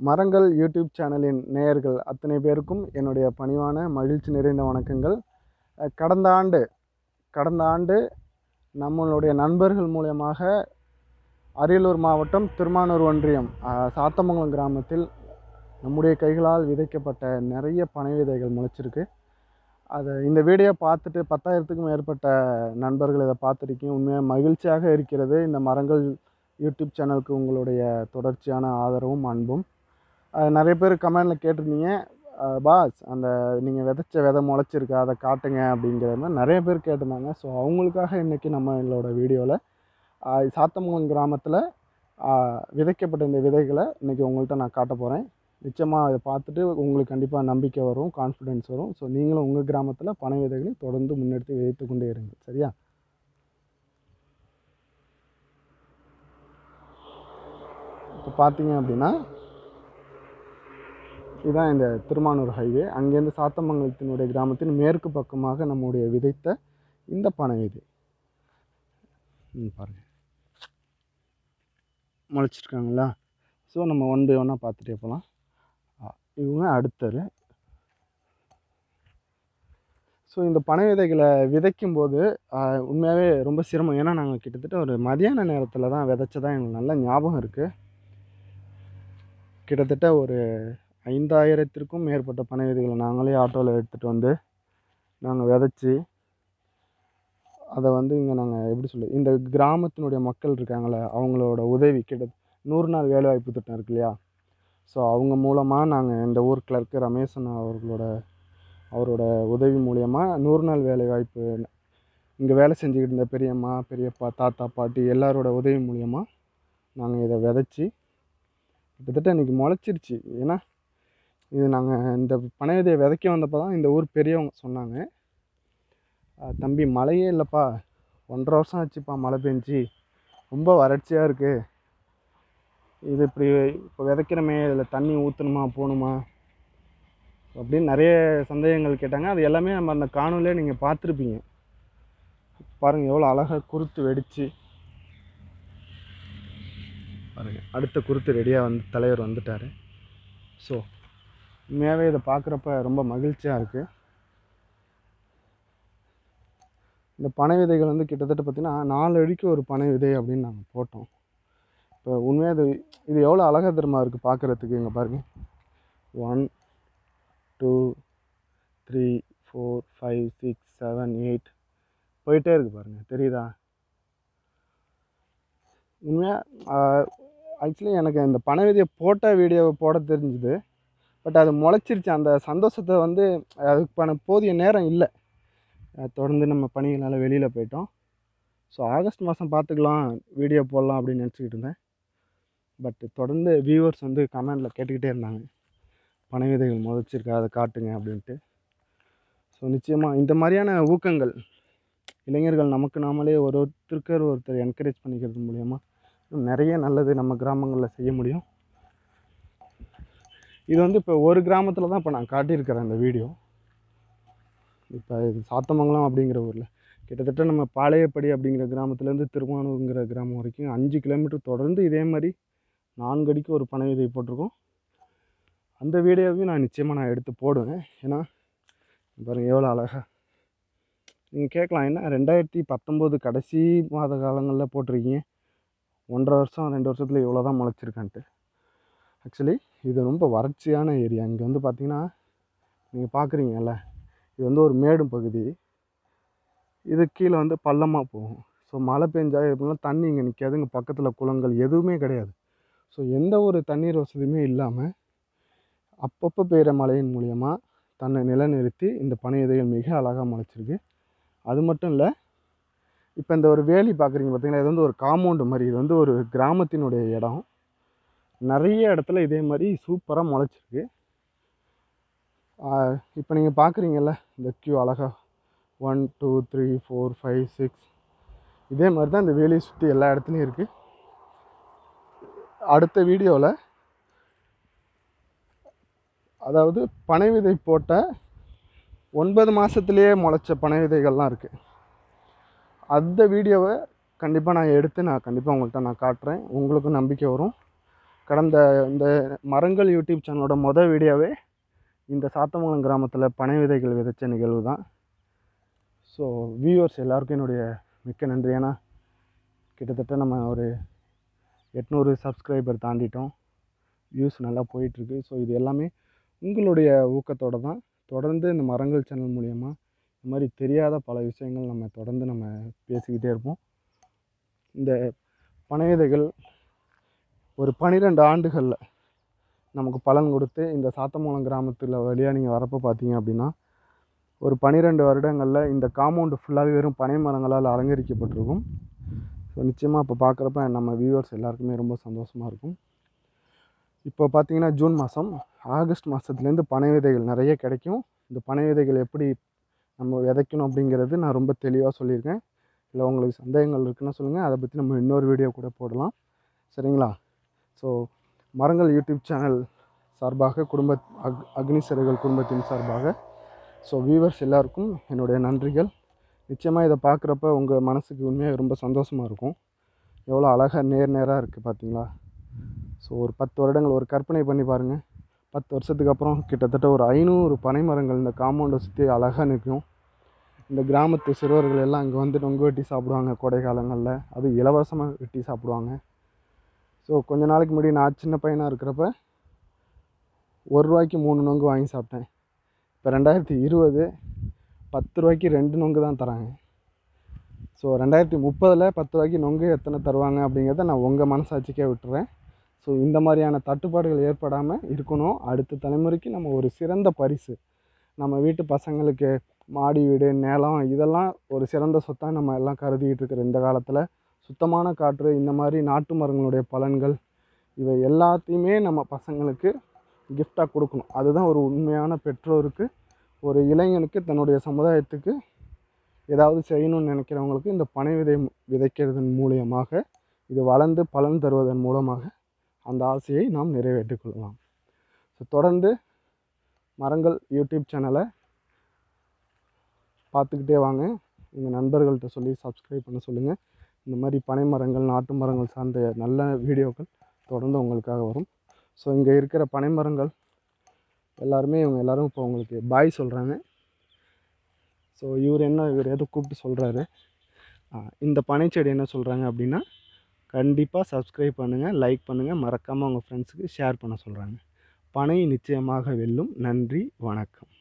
மரங்கள் யூடியூப் சேனலின் நேயர்கள் அத்தனை பேருக்கும் என்னுடைய பணிவான மகிழ்ச்சி நிறைந்த வணக்கங்கள். கடந்த ஆண்டு நம்மளுடைய நண்பர்கள் மூலமாக அரியலூர் மாவட்டம் திருமானூர் ஒன்றியம் சாத்தமங்கலம் கிராமத்தில் நம்முடைய கைகளால் விதைக்கப்பட்ட நிறைய பனை விதைகள் முளைச்சிருக்கு. இந்த வீடியோ பார்த்துட்டு 10,000க்கும் மேற்பட்ட நண்பர்கள் இதை பார்த்துருக்கீங்க. உண்மையாக மகிழ்ச்சியாக இருக்கிறது. இந்த மரங்கள் யூடியூப் சேனலுக்கு உங்களுடைய தொடர்ச்சியான ஆதரவும் அன்பும். நிறைய பேர் கமெண்டில் கேட்டிருந்தீங்க, பாஸ் அந்த நீங்கள் விதைச்ச விதை முளைச்சிருக்கு அதை காட்டுங்க அப்படிங்கிற மாதிரி நிறைய பேர் கேட்டிருந்தாங்க. ஸோ அவங்களுக்காக இன்றைக்கி நம்மளோட வீடியோவில் சாத்தமங்கலம் கிராமத்தில் விதைக்கப்பட்ட இந்த விதைகளை இன்றைக்கி உங்கள்கிட்ட நான் காட்ட போகிறேன். நிச்சயமாக அதை பார்த்துட்டு உங்களுக்கு கண்டிப்பாக நம்பிக்கை வரும், கான்ஃபிடென்ஸ் வரும். ஸோ நீங்களும் உங்கள் கிராமத்தில் பனை விதைகளை தொடர்ந்து முன்னெடுத்து விதைத்து கொண்டே இருங்க, சரியா? இப்போ பார்த்தீங்க அப்படின்னா இதுதான் இந்த திருமானூர் ஹைவே. அங்கேருந்து சாத்தமங்கலத்தினுடைய கிராமத்தின் மேற்கு பக்கமாக நம்முடைய விதைத்த இந்த பனை விதை பாருங்கள் முளைச்சிருக்காங்களா? ஸோ நம்ம ஒன் பை ஒன்னாக பார்த்துட்டே போகலாம். இவங்க அடுத்தது. ஸோ இந்த பனை விதைகளை விதைக்கும்போது உண்மையாகவே ரொம்ப சிரமம். ஏன்னா நாங்கள் கிட்டத்தட்ட ஒரு மதியான நேரத்தில் தான் விதைச்சதான் எங்களுக்கு நல்ல ஞாபகம் இருக்குது. கிட்டத்தட்ட ஒரு 5,000க்கும் மேற்பட்ட பனை விதைகளை நாங்களே ஆட்டோவில் எடுத்துகிட்டு வந்து நாங்கள் விதைச்சி அதை இங்கே நாங்கள் எப்படி சொல்லி இந்த கிராமத்தினுடைய மக்கள் இருக்காங்களே அவங்களோட உதவி கிட்ட 100 நாள் வேலைவாய்ப்பு திட்டம் இருக்கு இல்லையா? ஸோ அவங்க மூலமாக நாங்கள் இந்த ஊர் கிளர்க்கு ரமேசன் அவரோட உதவி மூலியமாக 100 நாள் வேலைவாய்ப்பு இங்கே வேலை செஞ்சுக்கிட்டு இருந்த பெரியம்மா பெரியப்பா தாத்தா பாட்டி எல்லாரோட உதவி மூலியமாக நாங்கள் இதை விதைச்சி கிட்டத்தட்ட இன்றைக்கி முளைச்சிருச்சு. ஏன்னா இது நாங்கள் இந்த பனை விதையை விதைக்க வந்தப்போ தான் இந்த ஊர் பெரியவங்க சொன்னாங்க, தம்பி மழையே இல்லைப்பா, 1.5 வருஷம் ஆச்சுப்பா மழை பெஞ்சு, ரொம்ப வறட்சியாக இருக்குது, இது இப்படி இப்போ விதைக்கிறமே இதில் தண்ணி ஊற்றணுமா போகணுமா அப்படின்னு நிறைய சந்தேகங்கள் கேட்டாங்க. அது எல்லாமே நம்ம அந்த காணொலியே நீங்கள் பார்த்துருப்பீங்க. பாருங்கள் எவ்வளோ அழகாக குருத்து வெடித்து பாருங்கள். அடுத்த குருத்து ரெடியாக தலைவர் வந்துட்டார். ஸோ உண்மையாகவே இதை பார்க்குறப்ப ரொம்ப மகிழ்ச்சியாக இருக்குது. இந்த பனை விதைகள் கிட்டத்தட்ட பார்த்திங்கன்னா 4 அடிக்கு ஒரு பனை விதை அப்படின்னு நாங்கள் போட்டோம். இப்போ உண்மையாக இது எவ்வளோ அழகாக தரமா இருக்குது பார்க்குறதுக்கு. இங்கே பாருங்கள், 1 2 3 4 5 6 7 8 போயிட்டே இருக்குது பாருங்கள், தெரியுதா? உண்மையாக ஆக்சுவலி எனக்கு இந்த பனை விதையை போட்ட வீடியோவை போட தெரிஞ்சுது. பட் அது முளைச்சிருச்சு. அந்த சந்தோஷத்தை அதுக்கான போதிய நேரம் இல்லை. தொடர்ந்து நம்ம பணிகளால் வெளியில் போயிட்டோம். ஸோ ஆகஸ்ட் மாதம் பார்த்துக்கலாம் வீடியோ போடலாம் அப்படின்னு நினச்சிக்கிட்டு இருந்தேன். பட் தொடர்ந்து வியூவர்ஸ் கமெண்டில் கேட்டுக்கிட்டே இருந்தாங்க, பனை விதைகள் முளைச்சிருக்கா அதை காட்டுங்க அப்படின்ட்டு. ஸோ நிச்சயமாக இந்த மாதிரியான ஊக்கங்கள் இளைஞர்கள் நமக்கு நாமளே ஒருத்தர் என்கரேஜ் பண்ணிக்கிறது மூலயமா நிறைய நல்லது நம்ம கிராமங்களில் செய்ய முடியும். இது இப்போ ஒரு கிராமத்தில் தான் இப்போ நான் காட்டியிருக்கிறேன் இந்த வீடியோ. இப்போ இது சாத்தமங்கலம் அப்படிங்கிற ஊரில் கிட்டத்தட்ட நம்ம பாளையப்படி அப்படிங்கிற கிராமத்துலேருந்து திருமானூருங்கிற கிராமம் வரைக்கும் 5 கிலோமீட்டர் தொடர்ந்து இதே மாதிரி 4 அடிக்கு ஒரு பனை விதை போட்டிருக்கோம். அந்த வீடியோவையும் நான் நிச்சயமாக எடுத்து போடுவேன். ஏன்னா பாருங்கள் எவ்வளோ அழகாக. நீங்கள் கேட்கலாம், என்ன 2019 கடைசி மாத காலங்களில் போட்டிருக்கீங்க, 1.5 வருஷம் 2 வருஷத்தில் இவ்வளோ தான் முளைச்சிருக்கான்ட்டு. ஆக்சுவலி இது ரொம்ப வறட்சியான ஏரியா. இங்கே பார்த்திங்கன்னா நீங்கள் பார்க்குறீங்கல்ல, இது ஒரு மேடும் பகுதி. இது கீழே பள்ளமாக போகும். ஸோ மழை பெஞ்சா எப்படின்னா தண்ணி இங்கே நிற்காது. இங்கே பக்கத்தில் குளங்கள் எதுவுமே கிடையாது. ஸோ எந்த ஒரு தண்ணீர் வசதியுமே இல்லாமல் அப்பப்போ பெய்கிற மழையின் மூலியமாக தன்னை நிலைநிறுத்தி இந்த பனை விதைகள் மிக அழகாக முளைச்சிருக்கு. அது மட்டும் இல்லை, இப்போ இந்த ஒரு வேலி பார்க்குறீங்க பார்த்தீங்கன்னா, இது ஒரு காம்பவுண்டு மாதிரி. இது ஒரு கிராமத்தினுடைய இடம். நிறைய இடத்துல இதே மாதிரி சூப்பராக முளைச்சிருக்கு. இப்போ நீங்கள் பார்க்குறீங்கல்ல இந்த கியூ அழகாக 1 2 3 4 5 6 இதே மாதிரி தான் இந்த வேலியை சுற்றி எல்லா இடத்துலையும் இருக்குது. அடுத்த வீடியோவில் அதாவது பனை விதை போட்ட 9 மாதத்துலேயே முளைச்ச பனை விதைகள்லாம் இருக்குது. அந்த வீடியோவை கண்டிப்பாக நான் எடுத்து கண்டிப்பாக உங்கள்கிட்ட காட்டுறேன். உங்களுக்கும் நம்பிக்கை வரும். கடந்த இந்த மரங்கள் யூடியூப் சேனலோட மொதல் வீடியோவே இந்த சாத்தமங்கலம் கிராமத்தில் பனை விதைகள் விதைச்ச நிகழ்வு தான். ஸோ வியூவர்ஸ் எல்லாருக்கும் என்னுடைய மிக்க நன்றி. ஏன்னா கிட்டத்தட்ட நம்ம ஒரு 800 சப்ஸ்கிரைபர் தாண்டிட்டோம். வியூஸ் நல்லா போயிட்டுருக்கு. ஸோ இது எல்லாமே உங்களுடைய ஊக்கத்தோடு தான். தொடர்ந்து இந்த மரங்கள் சேனல் மூலயமா இந்த மாதிரி தெரியாத பல விஷயங்கள் நம்ம தொடர்ந்து நம்ம பேசிக்கிட்டே இருப்போம். இந்த பனை விதைகள் ஒரு 12 ஆண்டுகளில் நமக்கு பலன் கொடுத்து இந்த சாத்தமங்கலம் கிராமத்தில் வழியாக நீங்கள் வரப்போ பார்த்தீங்க அப்படின்னா ஒரு 12 வருடங்களில் இந்த காம்பவுண்டு ஃபுல்லாகவே வெறும் பனை மரங்களால் அலங்கரிக்கப்பட்டிருக்கும். ஸோ நிச்சயமாக இப்போ பார்க்குறப்ப நம்ம வியூவர்ஸ் எல்லாருக்குமே ரொம்ப சந்தோஷமாக இருக்கும். இப்போ பார்த்தீங்கன்னா ஜூன் மாதம், ஆகஸ்ட் மாதத்துலேருந்து பனை விதைகள் நிறைய கிடைக்கும். இந்த பனை விதைகள் எப்படி நம்ம விதைக்கணும் அப்படிங்கிறது நான் ரொம்ப தெளிவாக சொல்லியிருக்கேன். இல்லை உங்களுக்கு சந்தேகங்கள் இருக்குன்னு சொல்லுங்கள், அதை பற்றி நம்ம இன்னொரு வீடியோ கூட போடலாம். சரிங்களா? ஸோ மரங்கள் யூடியூப் சேனல் சார்பாக அக்னி சிறகுகள் குடும்பத்தின் சார்பாக ஸோ வியூவர்ஸ் எல்லாருக்கும் என்னுடைய நன்றிகள். நிச்சயமாக இதை பார்க்குறப்ப உங்கள் மனசுக்கு உண்மையாக ரொம்ப சந்தோஷமாக இருக்கும். எவ்வளோ அழகாக நேராக இருக்குது பார்த்தீங்களா? ஸோ ஒரு 10 வருடங்கள் ஒரு கற்பனை பண்ணி பாருங்கள். 10 வருஷத்துக்கு அப்புறம் கிட்டத்தட்ட ஒரு 500 பனை மரங்கள் இந்த காம்பவுண்டை சுற்றி அழகாக நிற்கும். இந்த கிராமத்து சிறுவர்கள் எல்லாம் இங்கே வந்து நொங்கு வெட்டி சாப்பிடுவாங்க கோடை காலங்களில். அது இலவசமாக வெட்டி சாப்பிடுவாங்க. ஸோ கொஞ்ச நாளைக்கு முன்னாடி நான் சின்ன பையனாக இருக்கிறப்ப ₹1 3 நொங்கு வாங்கி சாப்பிட்டேன். இப்போ 2020 ₹10 2 நொங்கு தான் தராங்க. ஸோ 2030 ₹10 நொங்கு எத்தனை தருவாங்க அப்படிங்கிறத நான் உங்கள் மனசாட்சிக்கே விட்டுறேன். ஸோ இந்த மாதிரியான தட்டுப்பாடுகள் ஏற்படாமல் இருக்கணும். அடுத்த தலைமுறைக்கு நம்ம ஒரு சிறந்த பரிசு, நம்ம வீட்டு பசங்களுக்கு மாடி வீடு, நிலம், இதெல்லாம் ஒரு சிறந்த சொத்தாக நம்ம எல்லாம் கருதிக்கிட்டு இருக்கிற இந்த காலத்தில் சுத்தமான காற்று, இந்த மாதிரி நாட்டு மரங்களுடைய பலன்கள், இவை எல்லாத்தையுமே நம்ம பசங்களுக்கு கிஃப்டாக கொடுக்கணும். அதுதான் ஒரு உண்மையான பெற்றோருக்கு, ஒரு இளைஞனுக்கு தன்னுடைய சமுதாயத்துக்கு ஏதாவது செய்யணும்னு நினைக்கிறவங்களுக்கு இந்த பனை விதைக்கிறதன் மூலியமாக, இது வளர்ந்து பலன் தருவதன் மூலமாக அந்த ஆசையை நாம் நிறைவேற்றிக் கொள்ளலாம். ஸோ தொடர்ந்து மரங்கள் யூடியூப் சேனலை பார்த்துக்கிட்டே வாங்க. உங்கள் நண்பர்கள்ட்ட சொல்லி சப்ஸ்கிரைப் பண்ண சொல்லுங்கள். இந்த மாதிரி பனை மரங்கள், நாட்டு மரங்கள் சார்ந்த நல்ல வீடியோக்கள் தொடர்ந்து உங்களுக்காக வரும். ஸோ இங்கே இருக்கிற பனை மரங்கள் எல்லாருமே இவங்க எல்லோரும் இப்போ உங்களுக்கு பாய் சொல்கிறாங்க. ஸோ இவர் ஏதோ கூப்பிட்டு சொல்கிறாரு. இந்த பனைச்செடி என்ன சொல்கிறாங்க அப்படின்னா, கண்டிப்பாக சப்ஸ்கிரைப் பண்ணுங்கள், லைக் பண்ணுங்கள், மறக்காமல் உங்கள் ஃப்ரெண்ட்ஸுக்கு ஷேர் பண்ண சொல்கிறாங்க. பனை நிச்சயமாக வெல்லும். நன்றி, வணக்கம்.